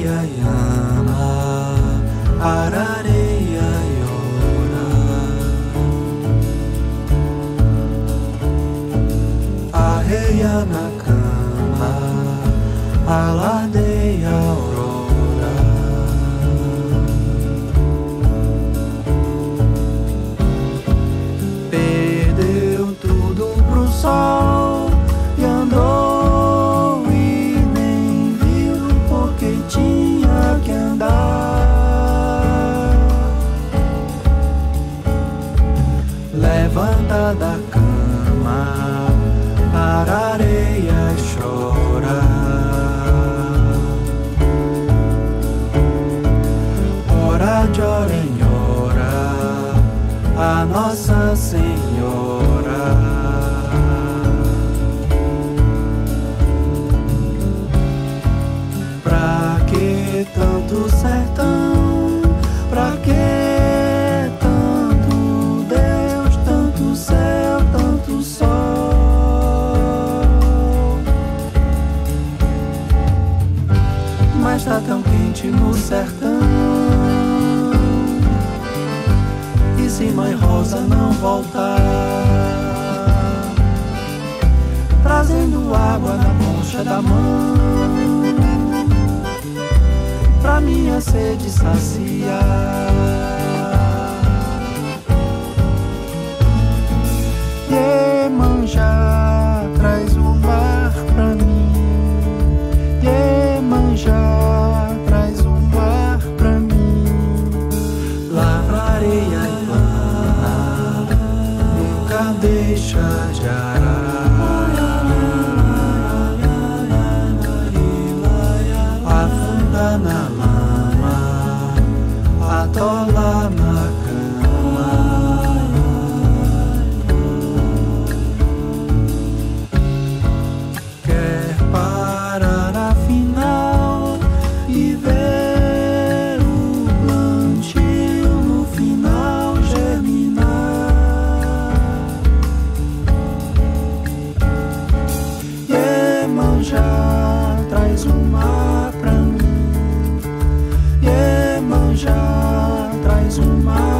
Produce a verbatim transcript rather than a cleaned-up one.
areia ama, arareia llora. Arreia na cama, alardeia aurora. Perdeu tudo pro sol e andou e nem viu porque tinha que andar. Levanta da cama, para a areia chora. Ora de hora em hora, a Nossa Senhora. Pra que tanto sertão? Pra que tanto Deus, tanto céu, tanto sol? Mas tá tão quente no sertão. E se Mãe Rosa não voltar, trazendo água na concha da mão, pra minha sede saciar. Iemanjá, traz o mar pra mim. Iemanjá, traz o mar pra mim. Lava areia e lama, nunca deixa de arar. Afunda na lama, atola na cama. Quer parar afinal e ver o plantio no final germinar. Iemanjá, traz o mar pra mim. Iemanjá, traz o mar.